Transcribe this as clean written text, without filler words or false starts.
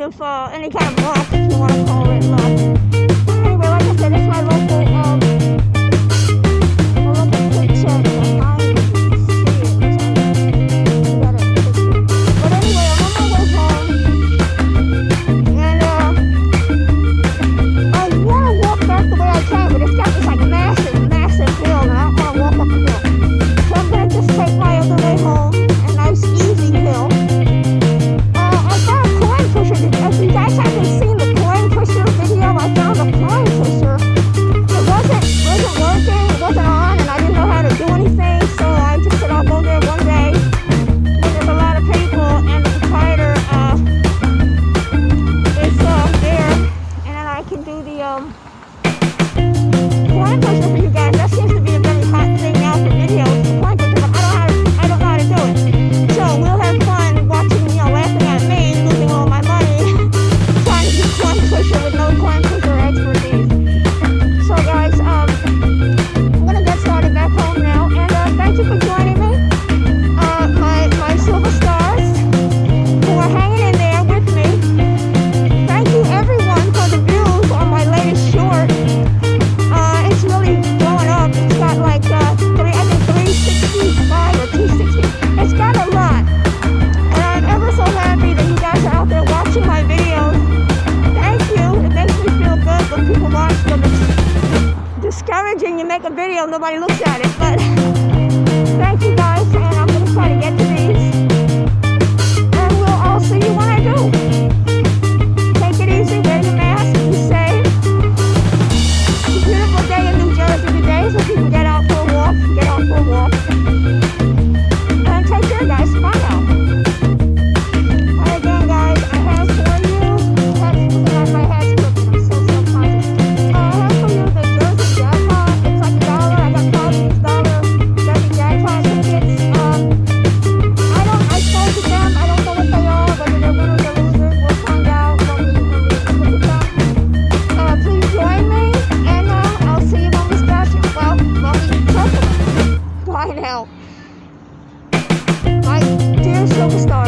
kind of luck, if you want to call it luck. Anyway, like I said, it's my local quick check. But anyway, I'm on my way home, and I want to walk back the way I came, but it's got this like massive hill, and I don't want to walk up the hill. So I'm gonna just take my other way home, a nice easy hill. I found a coin pusher. If you guys haven't seen the coin pusher video, I found a coin pusher. It wasn't working, it wasn't on, and I didn't know how to do anything, so I just said I'll go there one day when there's a lot of people and the proprietor is there, and then I can do the coin pusher for you guys. That seems to be a very hot thing now for videos, the coin pusher, but I don't know how to do it. So we'll have fun watching, laughing at me, losing all my money, trying to do coin pusher with no coin pusher expertise. So guys, I'm gonna get started back home now, and thank you for joining me, my silver stars who are hanging in there with me. Thank you everyone for the views on my latest short. It's really blowing up. It's got like 365 or 260. It's got a lot, and I'm ever so happy that you guys are out there watching my videos. Thank you. It makes me feel good when people watch them. It's discouraging. You make a video, nobody looks at it, but thank you guys, and I'm going to try to get to these, and I'll see you when I do. Take it easy, wear your mask, be safe. It's a beautiful day in New Jersey today, so people get out for a walk, and take care, guys. Bye now. And again, guys, I have for you, my head's crooked, I'm so self-conscious. I have for you the Jersey jackpot. It's like $1. I got thousands of Jersey jackpot tickets. I spoke to them. I don't know what they are, whether they're winners or losers. We'll find out when we look at them. Please join me, and I'll see you when we start. Well, we talk about it. Bye now. My dear silver star.